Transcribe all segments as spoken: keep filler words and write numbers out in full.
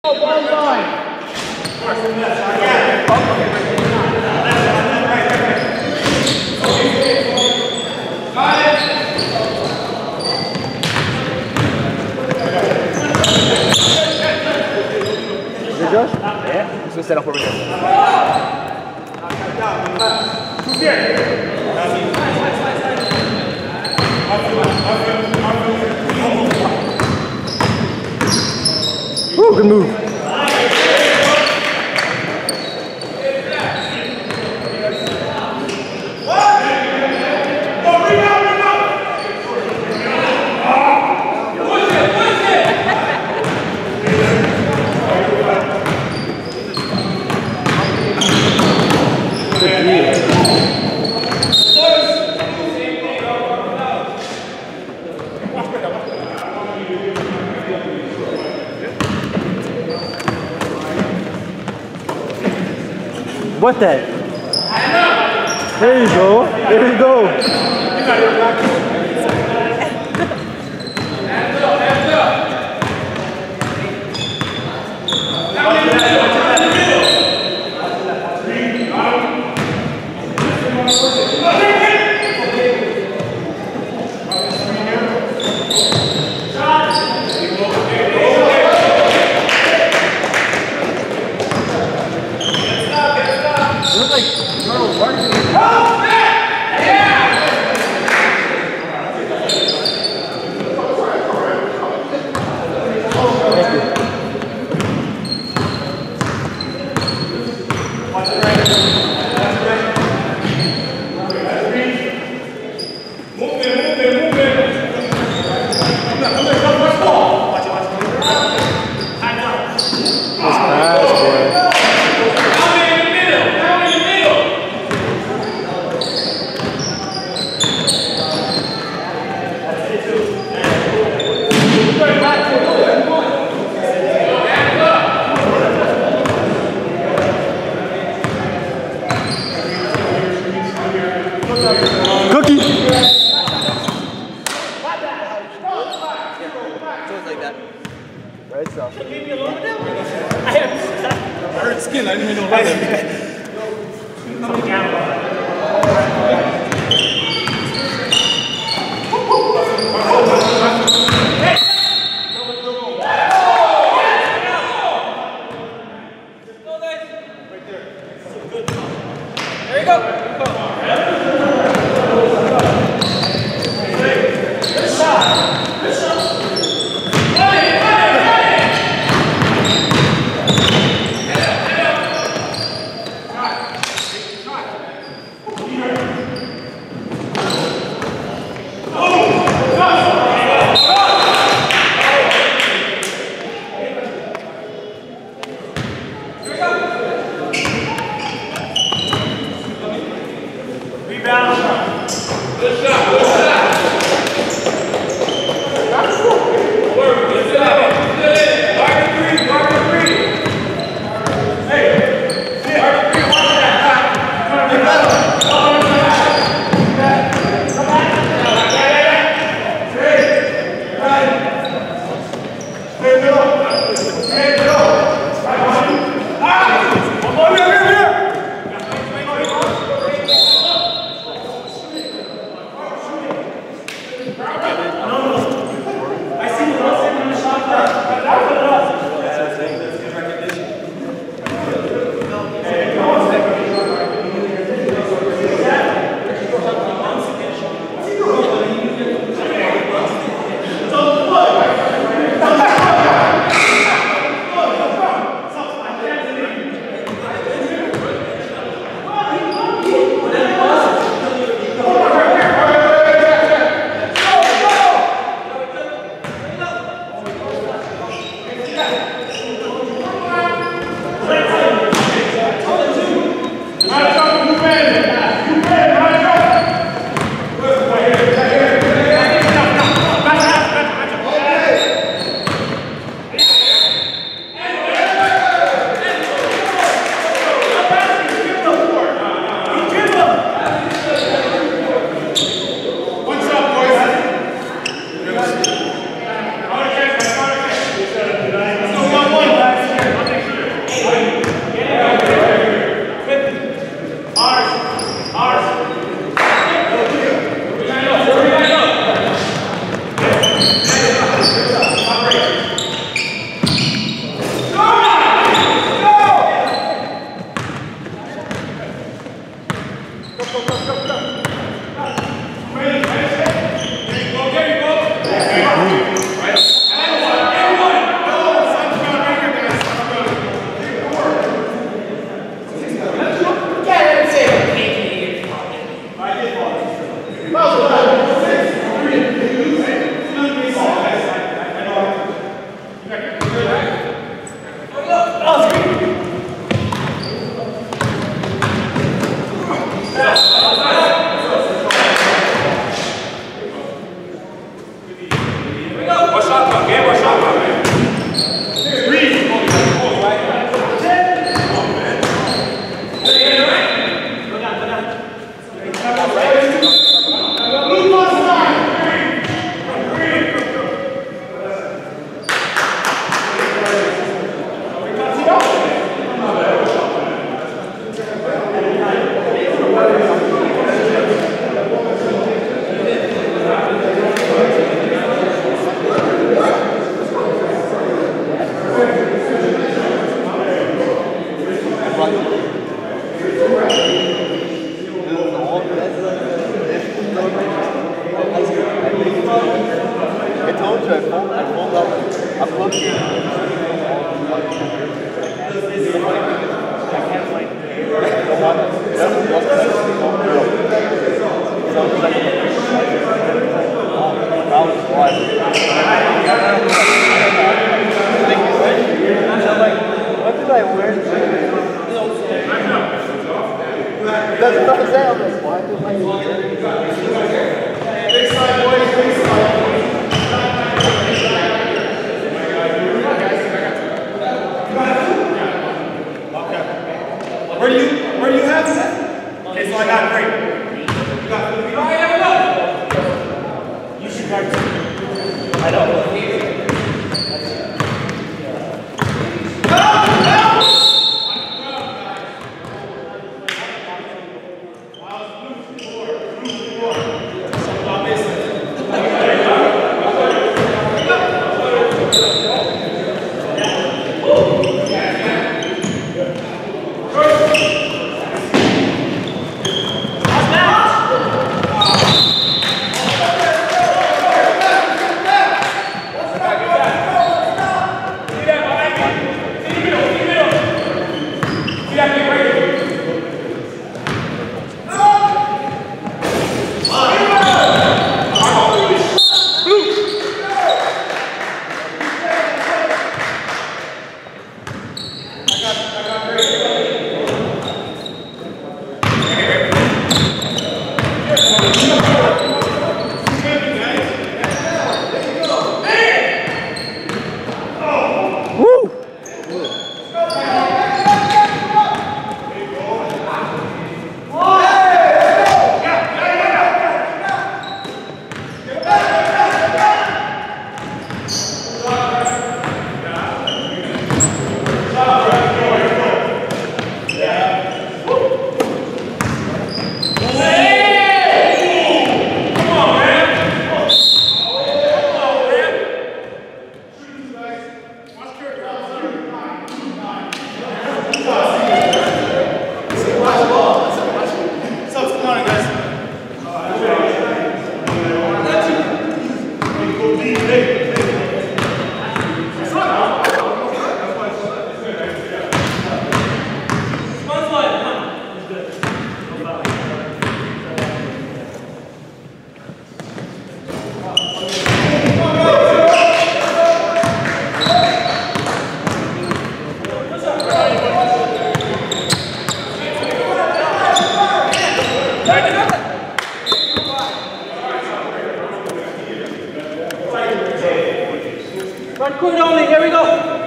Josh? Yeah. He's gonna set up over here. Woo, good move. What that? There you go. There you go. That's what I'm saying. I'm like, why do I big slide, boys, big slide. Okay. Where do you, where do you have that? Okay, so I got great. You got food. All right, everyone. You should guard too. I know. Run quick only, here we go.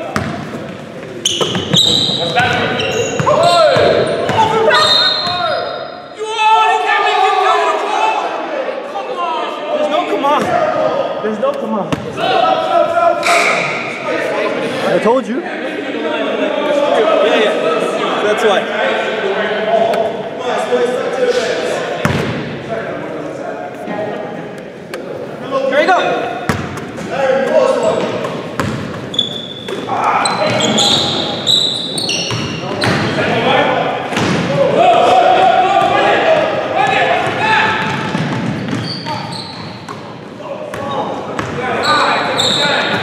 What's that? There's no come on. There's no come on. I told you. Yeah, yeah. That's why. Here we go.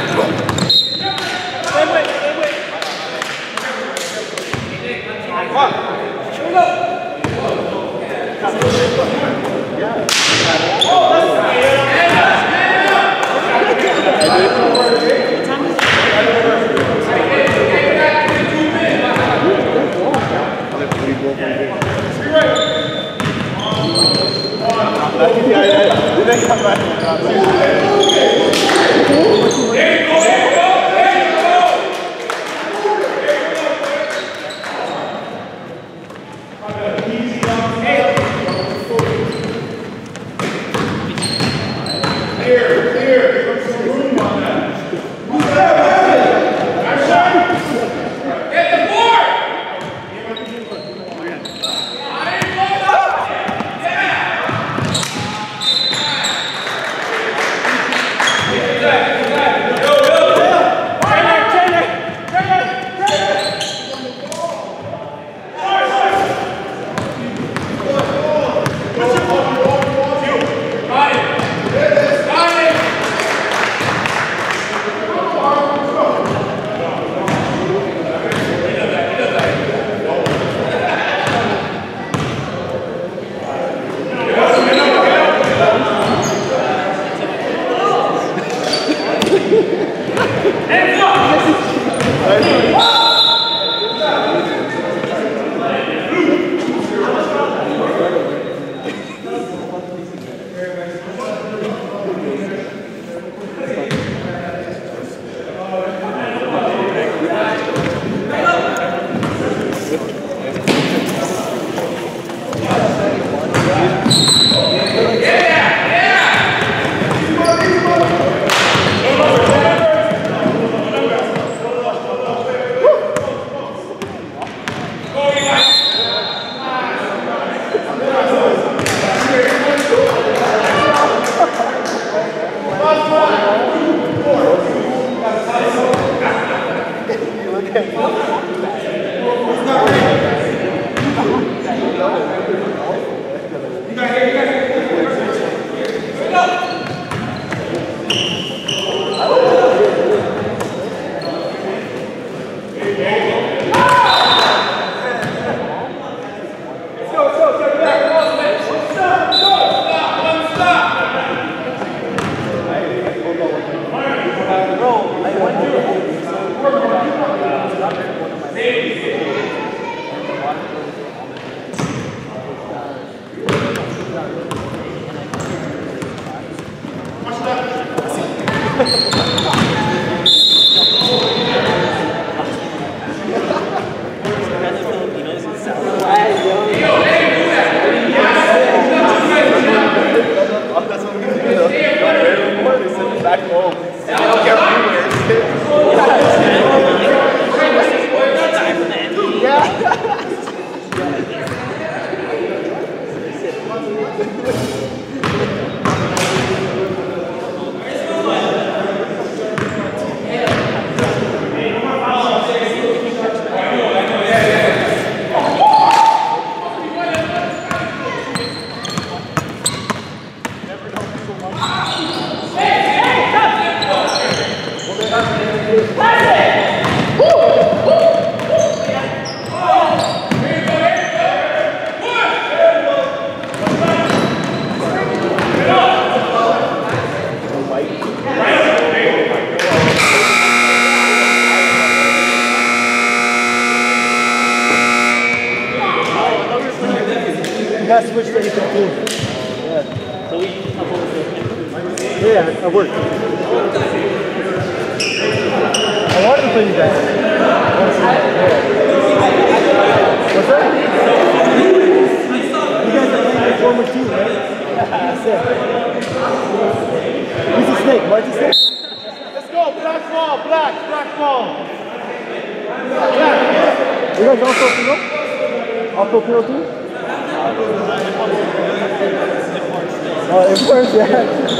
Come on. I switched to eight fifteen. Yeah. So we Yeah, I worked. I wanted to play you guys. What's that? You guys are playing the former team, right? That's it. Who's the snake? Mark's the snake? Let's go, black ball, black, black ball. Black. You guys all Filipino? All Filipino too? Oh, imports, yeah.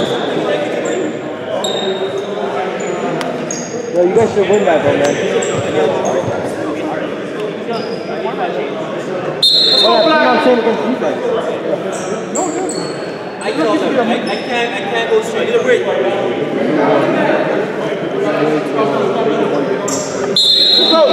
Yo, you guys should win that though, man. Let's go, black. I'm saying against you guys. No, no. I told them, I, I can't, I can't go straight. Need a break. Let's go.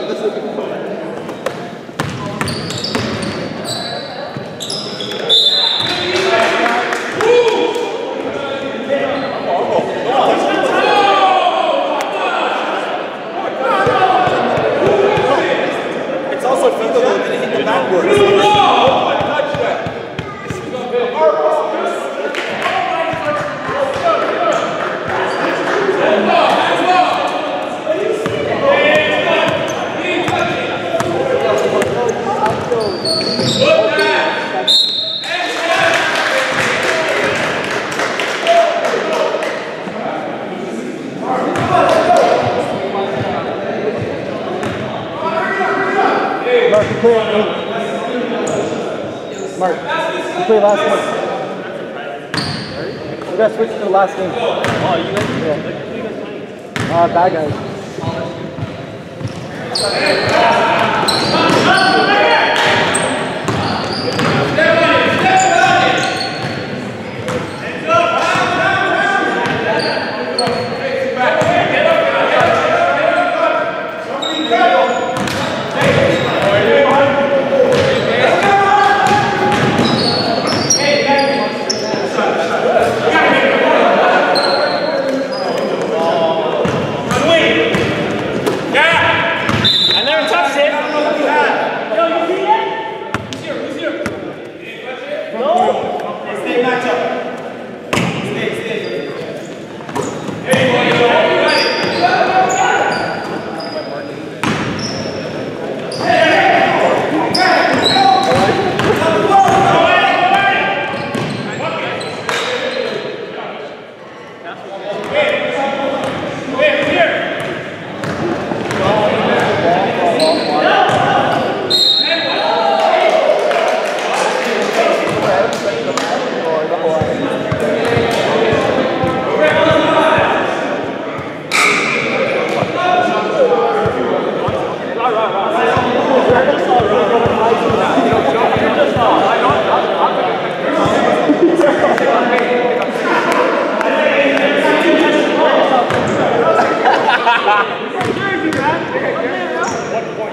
Mark, you play last game. We gotta switch to the last game. Oh, you guys? Yeah. Uh, bad guys. I never touched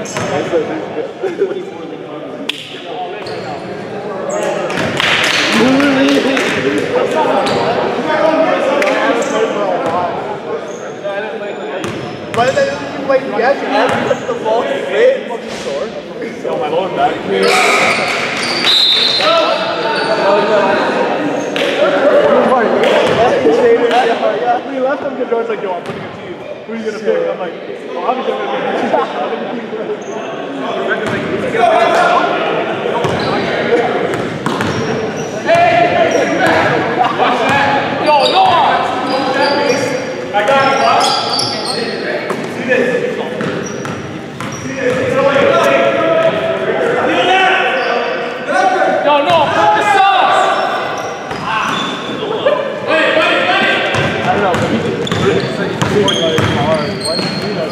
But then you like yes, you have to touch the ball straight fucking sore. So my lower back. When he left him, because George's like, yo, I'm putting it to you. Who are you gonna pick? I'm like, well, obviously I'm gonna pick you. Yo, Noah! I got it, boss. See this. See this. Get away. Yo, no, put the sauce. Wait, wait, wait. I don't know, but he's just like, he's like hard. Why did he do that?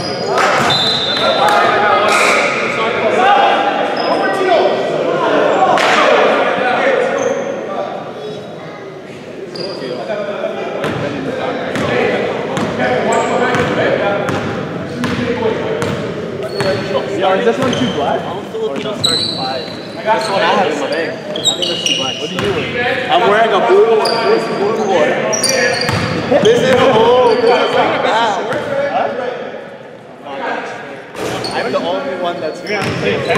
Yo, is this one too black? I'm Filipino starting five. I got That's what I have in my bag. I think that's too black. What are you doing? I'm wearing a blue one. This is blue one. This is old. This is like that. I'm the only one that's wearing it.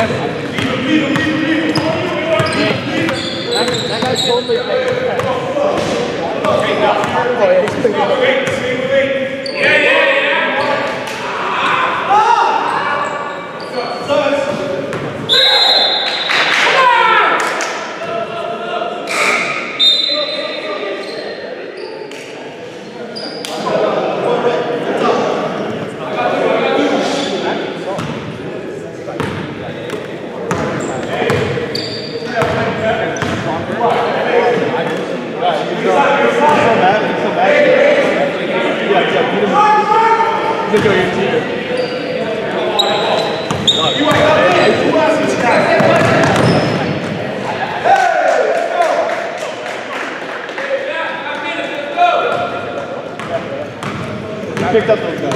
That guy's totally paying. Oh, yeah, he's playing. Yeah, yeah. Picked up those guys.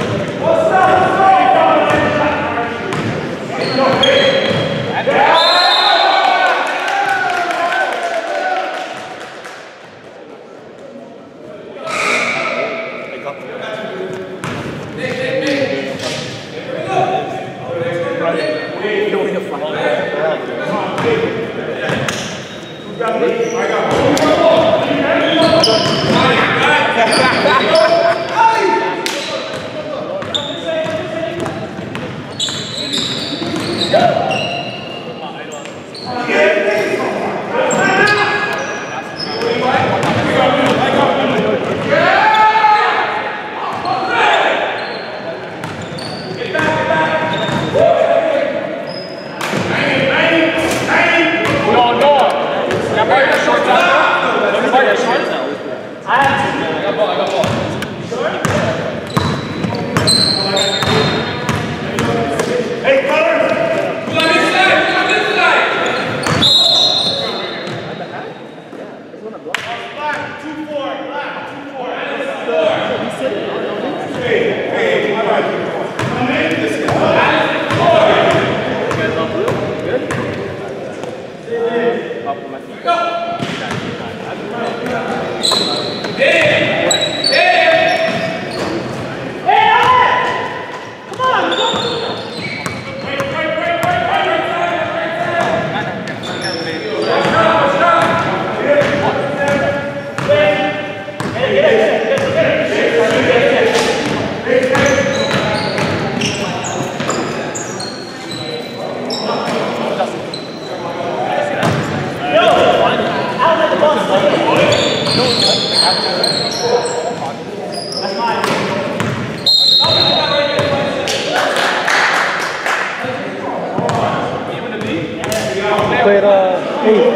Played uh, eight.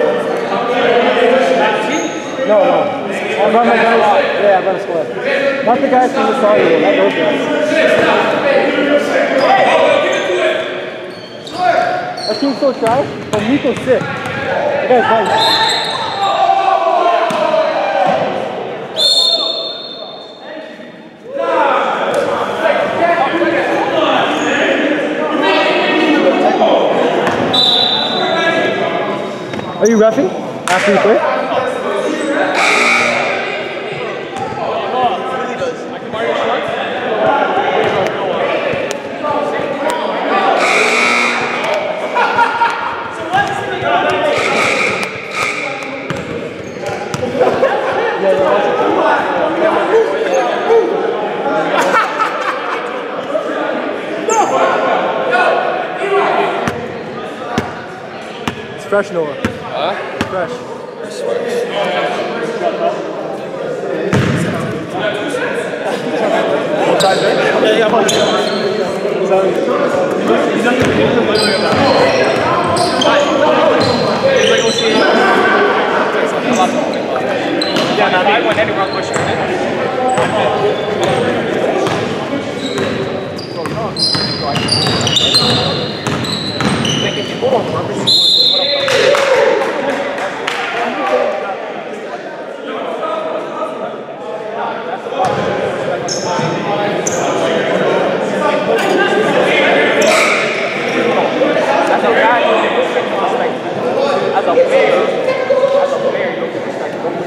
No, no. I run my guys. Yeah, I run a squad. Not the guys from the side, not those guys. That team's so trash, but Nico's sick. That guy's nice. Are you reffing after you play? It's fresh, Noah. Huh? Fresh. Yeah, yeah, Yeah, no, I went anywhere pushing it. As a player, as a player, you can respect both.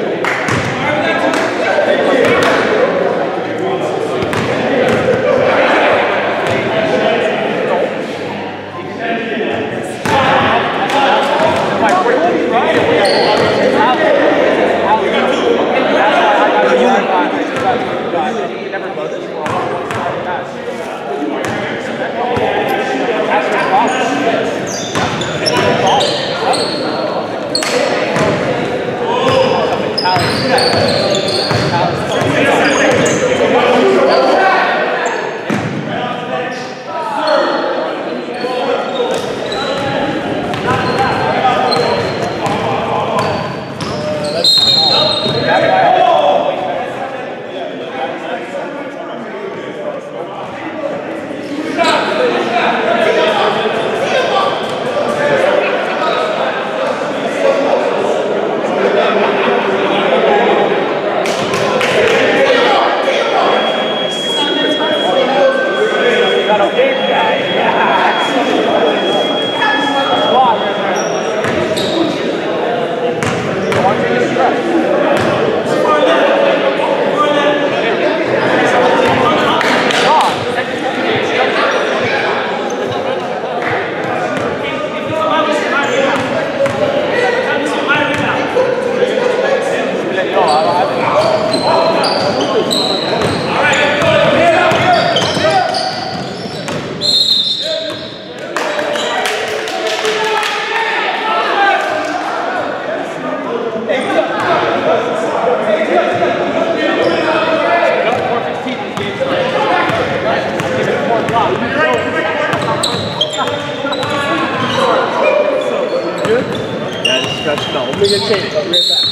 Stretch. No, let me get changed. I'll be right back.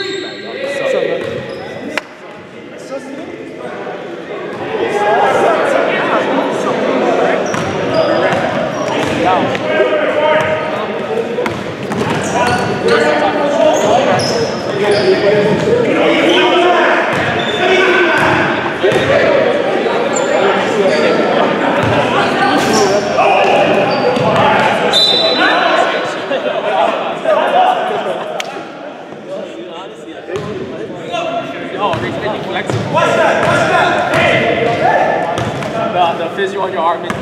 The physio on your arm is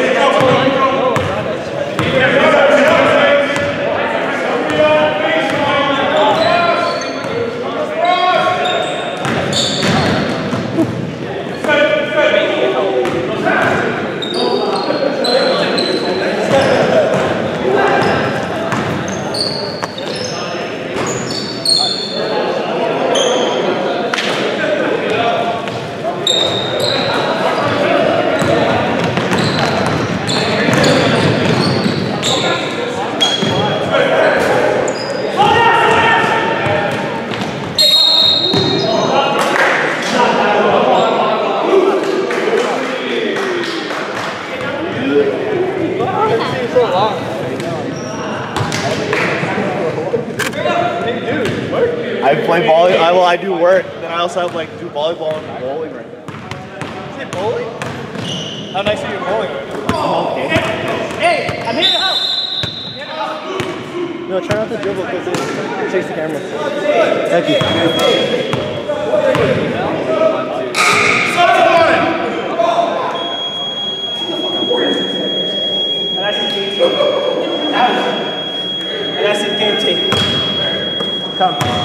I play volley. I well, I do work. Then I also have like do volleyball and bowling right now. Is it bowling? How nice are you bowling right now? I'm okay. Hey, I'm here to help. I'm here to help. No, try not to dribble because it shakes the camera. Thank you. That's his game team. That's his game team. Come.